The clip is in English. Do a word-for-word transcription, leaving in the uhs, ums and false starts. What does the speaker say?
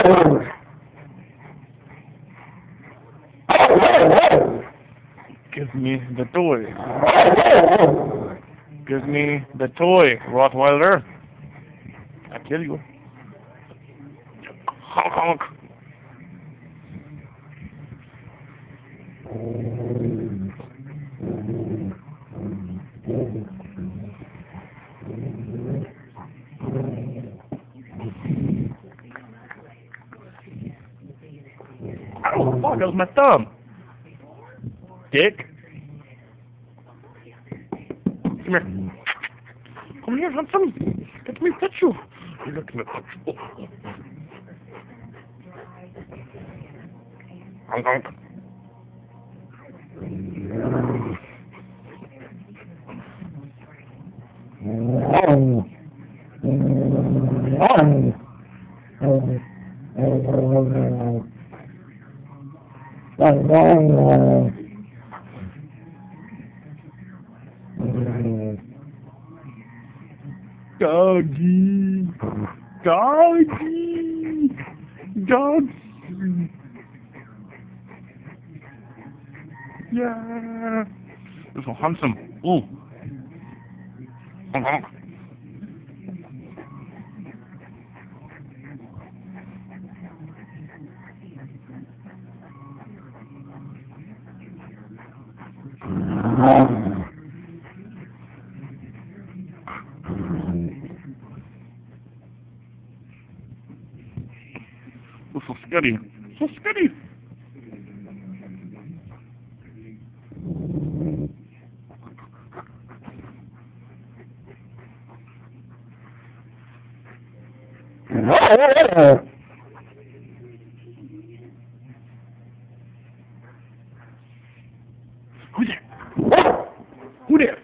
Give me the toy. Give me the toy, Rottweiler. I kill you. Honk honk. Oh, fuck, that was my thumb. Dick. Come here. Come here, handsome. Let me touch you. Let me touch you. Honk honk. Doggy, doggy, doggy. Yeah, this is handsome. Ooh. Honk honk. This is so scary. So scary. Who's there? Who there?